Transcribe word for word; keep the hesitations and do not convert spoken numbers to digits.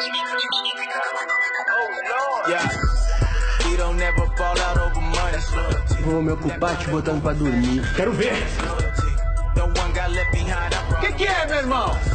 Vou me ocupar te botando pra dormir. Quero ver! Que que é, meu irmão?